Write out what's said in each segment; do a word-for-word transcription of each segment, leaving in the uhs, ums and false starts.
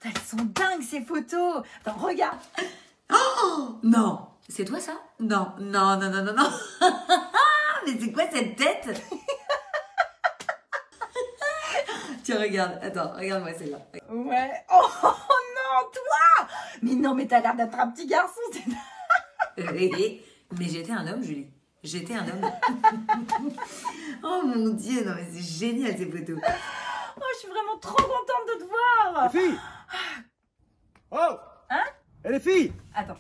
Elles sont dingues ces photos. Attends, regarde. Oh non. C'est toi ça? Non, non, non, non, non, non. Mais c'est quoi cette tête? Tiens, regarde. Attends, regarde-moi celle-là. Ouais. Oh non, toi! Mais non, mais t'as l'air d'être un petit garçon. Mais j'étais un homme, Julie. J'étais un homme. Oh mon Dieu, non mais c'est génial ces photos. Oh, je suis vraiment trop contente de te voir. Les filles! Oh! Hein? Eh les filles! Attends.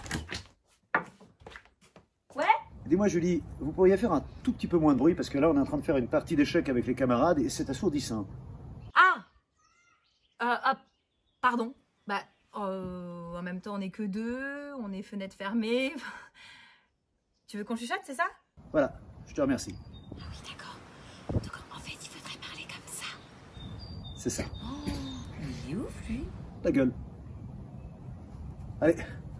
Ouais? Dis-moi Julie, vous pourriez faire un tout petit peu moins de bruit parce que là on est en train de faire une partie d'échecs avec les camarades et c'est assourdissant. Ah! Euh, ah, pardon. Bah, euh, en même temps, on est que deux, on est fenêtre fermée. Tu veux qu'on chuchote, c'est ça? Voilà, je te remercie. Ah oui, d'accord. Donc, en fait, il faudrait parler comme ça. C'est ça. Oh, il est ouf, lui. Ta gueule. Allez.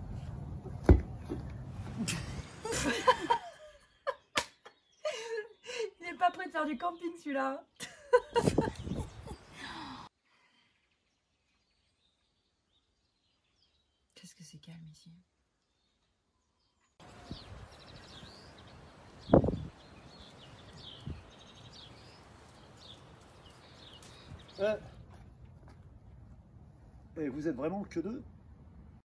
Il n'est pas prêt de faire du camping, celui-là. Qu'est-ce que c'est calme ici? Euh... Et vous êtes vraiment que deux?